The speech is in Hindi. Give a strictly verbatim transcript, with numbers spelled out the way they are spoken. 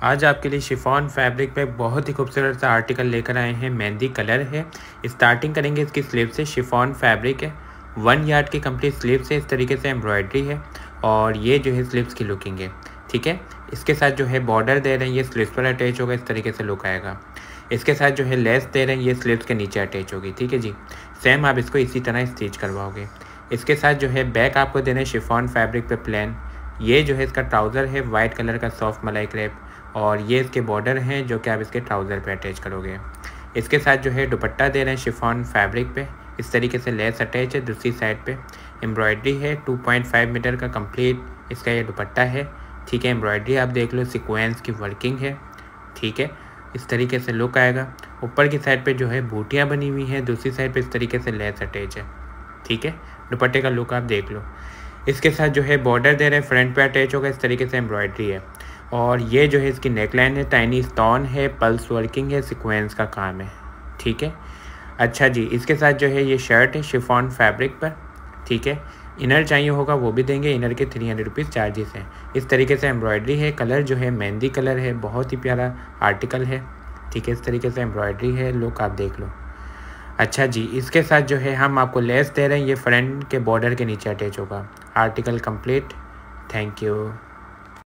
आज आपके लिए शिफॉन फैब्रिक पे बहुत ही खूबसूरत सा आर्टिकल लेकर आए हैं। मेहंदी कलर है। स्टार्टिंग करेंगे इसकी स्लीव से। शिफॉन फैब्रिक है, वन यार्ड की कंप्लीट स्लीव से। इस तरीके से एम्ब्रॉयडरी है और ये जो है स्लीव्स की लुकिंग है। ठीक है, इसके साथ जो है बॉर्डर दे रहे हैं, ये स्लीव्स पर अटैच होगा। इस तरीके से लुक आएगा। इसके साथ जो है लेस दे रहे हैं, ये स्लीव्स के नीचे अटैच होगी। ठीक है जी, सेम आप इसको इसी तरह स्टिच करवाओगे। इसके साथ जो है बैक आपको देना है शिफॉन फैब्रिक पे प्लेन। ये जो है इसका ट्राउज़र है वाइट कलर का सॉफ्ट मलाई क्रेप, और ये इसके बॉर्डर हैं जो कि आप इसके ट्राउज़र पे अटैच करोगे। इसके साथ जो है दुपट्टा दे रहे हैं शिफॉन फैब्रिक पे। इस तरीके से लेस अटैच है। दूसरी साइड पे एम्ब्रॉयडरी है। टू पॉइंट फाइव मीटर का कंप्लीट इसका ये दुपट्टा है। ठीक है, एम्ब्रॉयडरी आप देख लो, सीक्वेंस की वर्किंग है। ठीक है, इस तरीके से लुक आएगा। ऊपर की साइड पे जो है बूटियाँ बनी हुई हैं, दूसरी साइड पे इस तरीके से लेस अटैच है। ठीक है, दुपट्टे का लुक आप देख लो। इसके साथ जो है बॉर्डर दे रहे हैं, फ्रंट पे अटैच होगा। इस तरीके से एम्ब्रॉयडरी है और ये जो है इसकी नेकलाइन है, टाइनी स्टोन है, पल्स वर्किंग है, सीक्वेंस का काम है। ठीक है, अच्छा जी, इसके साथ जो है ये शर्ट है शिफॉन फैब्रिक पर। ठीक है, इनर चाहिए होगा वो भी देंगे। इनर के थ्री हंड्रेड रुपीज़ चार्जेस हैं। इस तरीके से एम्ब्रॉयडरी है। कलर जो है मेहंदी कलर है, बहुत ही प्यारा आर्टिकल है। ठीक है, इस तरीके से एम्ब्रॉयडरी है, लुक आप देख लो। अच्छा जी, इसके साथ जो है हम आपको लेस दे रहे हैं, ये फ्रंट के बॉर्डर के नीचे अटैच होगा। Article complete. Thank you.